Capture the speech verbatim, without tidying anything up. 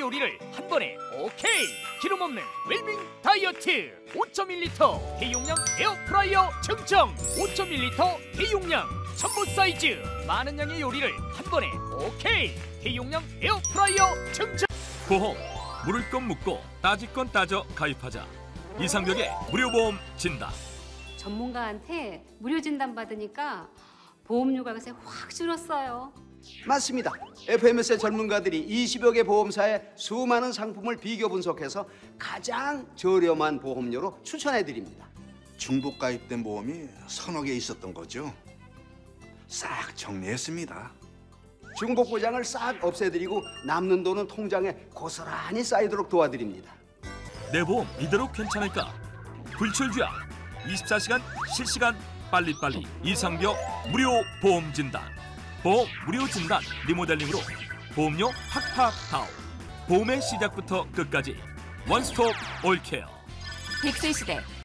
요리를 한 번에 오케이! 기름 없는 웰빙 다이어트 오 점 일 리터 대용량 에어프라이어 증정 오 점 일 리터 대용량 첨보 사이즈 많은 양의 요리를 한 번에 오케이! 대용량 에어프라이어 증정. 보험 물을 건 묻고 따질 건 따져 가입하자. 이상벽의 무료보험 진단. 전문가한테 무료 진단 받으니까 보험료가 요새 확 줄었어요. 맞습니다. 에프엠에스의 전문가들이 이십여 개 보험사의 수많은 상품을 비교 분석해서 가장 저렴한 보험료로 추천해드립니다. 중복 가입된 보험이 서너 개 있었던 거죠. 싹 정리했습니다. 중복 보장을 싹 없애드리고 남는 돈은 통장에 고스란히 쌓이도록 도와드립니다. 내 보험 이대로 괜찮을까? 불철주야 이십사 시간 실시간 빨리빨리 이상벽 무료 보험 진단. 보험 무료 진단 리모델링으로 보험료 팍팍 다운. 보험의 시작부터 끝까지 원스톱 올케어. 백세 시대